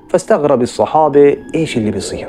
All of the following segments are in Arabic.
فاستغرب الصحابة إيش اللي بيصير.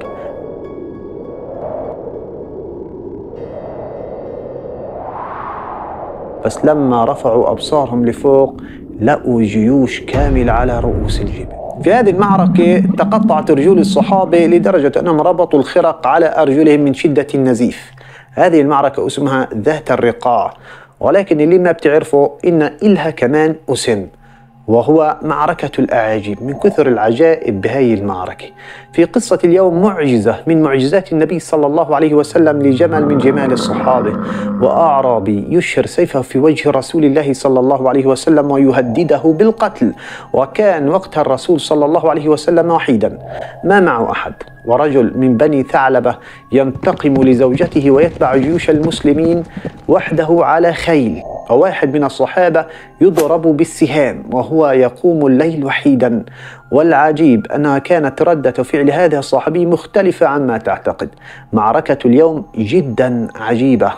بس لما رفعوا أبصارهم لفوق لقوا جيوش كاملة على رؤوس الجبال. في هذه المعركة تقطعت رجول الصحابة لدرجة أنهم ربطوا الخرق على أرجلهم من شدة النزيف. هذه المعركة اسمها ذات الرقاع، ولكن اللي ما بتعرفوا إن إلها كمان اسم، وهو معركة الأعاجيب، من كثر العجائب بهاي المعركة. في قصة اليوم معجزة من معجزات النبي صلى الله عليه وسلم لجمل من جمال الصحابة، وأعرابي يشهر سيفه في وجه رسول الله صلى الله عليه وسلم ويهدده بالقتل، وكان وقتها الرسول صلى الله عليه وسلم وحيدا ما معه أحد، ورجل من بني ثعلبة ينتقم لزوجته ويتبع جيوش المسلمين وحده على خيل، وواحد من الصحابة يضرب بالسهام وهو يقوم الليل وحيدا. والعجيب أنها كانت ردة فعل هذا الصحابي مختلفة عما تعتقد. معركة اليوم جدا عجيبة.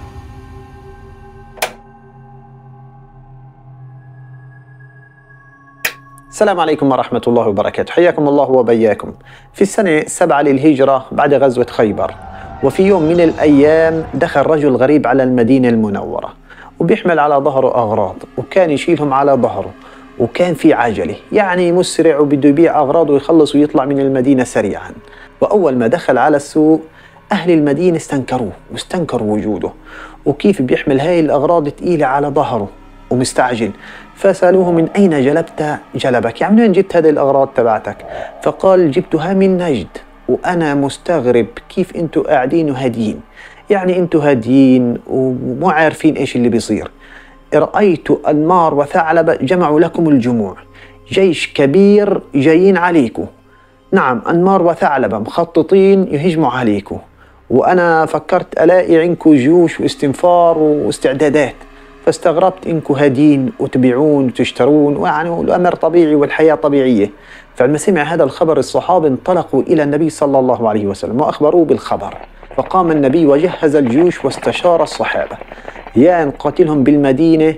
السلام عليكم ورحمة الله وبركاته، حياكم الله وبياكم. في السنة 7 للهجرة بعد غزوة خيبر، وفي يوم من الأيام دخل رجل غريب على المدينة المنورة وبيحمل على ظهره أغراض، وكان يشيلهم على ظهره، وكان في عجلة يعني مسرع وبده يبيع أغراضه ويخلص ويطلع من المدينة سريعا. وأول ما دخل على السوق أهل المدينة استنكروه واستنكروا وجوده، وكيف بيحمل هاي الأغراض تقيلة على ظهره ومستعجل. فسألوه من أين جلبك، يعني من وين جبت هذه الأغراض تبعتك؟ فقال جبتها من نجد، وأنا مستغرب كيف أنتوا قاعدين وهاديين، يعني أنتوا هاديين ومو عارفين إيش اللي بيصير. رأيت أنمار وثعلبة جمعوا لكم الجموع، جيش كبير جايين عليكم. نعم، أنمار وثعلبة مخططين يهجموا عليكم، وأنا فكرت ألاقي عندكم جيوش واستنفار واستعدادات، فاستغربت إنكم هادين وتبيعون وتشترون، ويعني الأمر طبيعي والحياة طبيعية. فلما سمع هذا الخبر الصحابة انطلقوا إلى النبي صلى الله عليه وسلم وأخبروه بالخبر. فقام النبي وجهز الجيوش واستشار الصحابة، يا نقاتلهم بالمدينة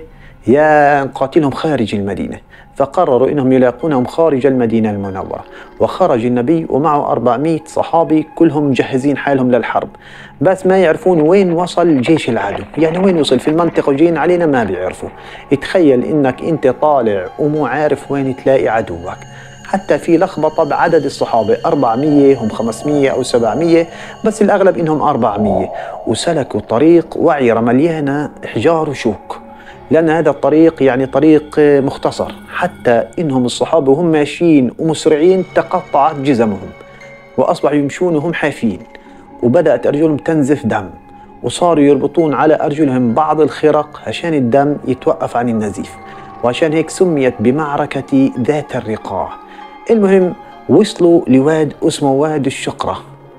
يا نقاتلهم خارج المدينة. فقرروا إنهم يلاقونهم خارج المدينة المنورة. وخرج النبي ومعه 400 صحابي كلهم مجهزين حالهم للحرب، بس ما يعرفون وين وصل جيش العدو، يعني وين وصل في المنطقة وجايين علينا ما بيعرفوا. اتخيل إنك أنت طالع ومو عارف وين تلاقي عدوك. حتى في لخبطة بعدد الصحابة، 400 هم 500 أو 700، بس الأغلب إنهم 400. وسلكوا طريق وعيرة مليانة إحجار وشوك، لأن هذا الطريق يعني طريق مختصر، حتى إنهم الصحابة وهم ماشيين ومسرعين تقطعت جزمهم وأصبحوا يمشون وهم حافين، وبدأت أرجلهم تنزف دم، وصاروا يربطون على أرجلهم بعض الخرق عشان الدم يتوقف عن النزيف، وعشان هيك سميت بمعركة ذات الرقاع. المهم وصلوا لواد اسمه واد الشقرة،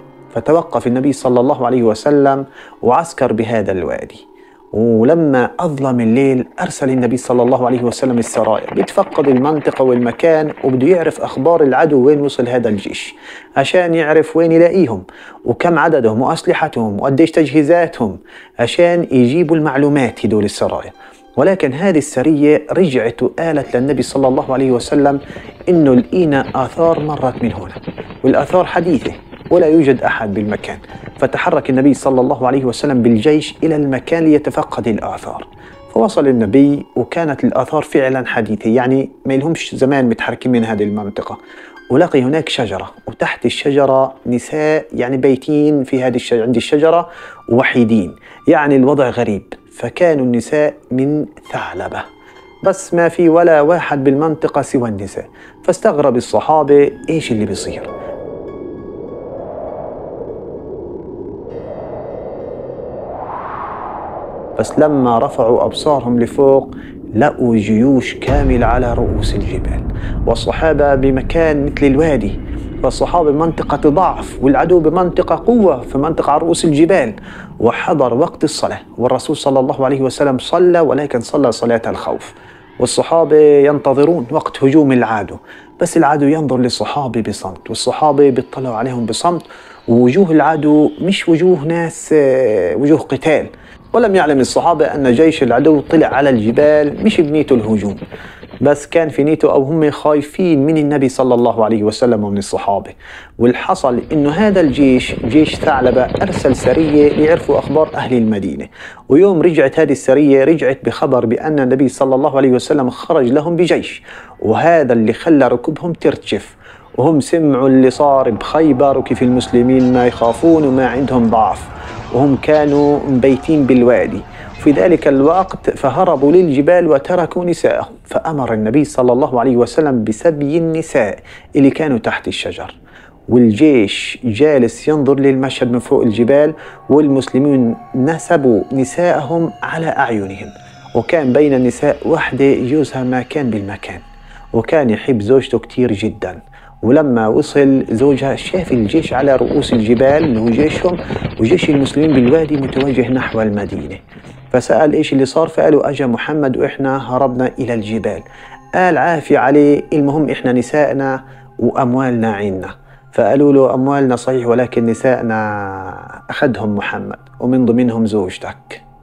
فتوقف النبي صلى الله عليه وسلم وعسكر بهذا الوادي. ولما أظلم الليل أرسل النبي صلى الله عليه وسلم السرايا بيتفقد المنطقة والمكان، وبده يعرف أخبار العدو وين وصل هذا الجيش عشان يعرف وين يلاقيهم وكم عددهم وأسلحتهم وقديش تجهيزاتهم، عشان يجيبوا المعلومات هدول السرايا. ولكن هذه السرية رجعت وقالت للنبي صلى الله عليه وسلم إنه لقينا آثار مرت من هنا، والآثار حديثة ولا يوجد أحد بالمكان. فتحرك النبي صلى الله عليه وسلم بالجيش إلى المكان ليتفقد الآثار. فوصل النبي وكانت الآثار فعلا حديثة، يعني ما لهمش زمان متحركين من هذه المنطقة. ولقي هناك شجرة، وتحت الشجرة نساء يعني بيتين في هذه عند الشجرة وحيدين، يعني الوضع غريب. فكانوا النساء من ثعلبة، بس ما في ولا واحد بالمنطقة سوى النساء. فاستغرب الصحابة إيش اللي بيصير. بس لما رفعوا أبصارهم لفوق لقوا جيوش كاملة على رؤوس الجبال، والصحابة بمكان مثل الوادي، فالصحابة بمنطقة ضعف والعدو بمنطقة قوة في منطقة على رؤوس الجبال. وحضر وقت الصلاة، والرسول صلى الله عليه وسلم صلى، ولكن صلى صلاة الخوف، والصحابة ينتظرون وقت هجوم العدو. بس العدو ينظر للصحابة بصمت، والصحابة بيطلعوا عليهم بصمت. ووجوه العدو مش وجوه ناس وجوه قتال، ولم يعلم الصحابة أن جيش العدو طلع على الجبال مش بنيته الهجوم، بس كان في نيته أو هم خايفين من النبي صلى الله عليه وسلم ومن الصحابة. والحصل إنه هذا الجيش جيش ثعلبة أرسل سرية ليعرفوا أخبار أهل المدينة، ويوم رجعت هذه السرية رجعت بخبر بأن النبي صلى الله عليه وسلم خرج لهم بجيش، وهذا اللي خلى ركبهم ترتجف، وهم سمعوا اللي صار بخيبر وكيف المسلمين ما يخافون وما عندهم ضعف، وهم كانوا مبيتين بالوادي. في ذلك الوقت فهربوا للجبال وتركوا نساءهم، فأمر النبي صلى الله عليه وسلم بسبي النساء اللي كانوا تحت الشجر، والجيش جالس ينظر للمشهد من فوق الجبال، والمسلمين نسبوا نساءهم على أعينهم. وكان بين النساء وحدة جوزها ما كان بالمكان، وكان يحب زوجته كتير جدا. ولما وصل زوجها شاف الجيش على رؤوس الجبال اللي هو جيشهم، وجيش المسلمين بالوادي متوجه نحو المدينة، فسأل إيش اللي صار، فقالوا أجا محمد وإحنا هربنا إلى الجبال. قال عافي عليه، المهم إحنا نسائنا وأموالنا عنا. فقالوا له أموالنا صحيح ولكن نسائنا أخذهم محمد ومن ضمنهم زوجتك.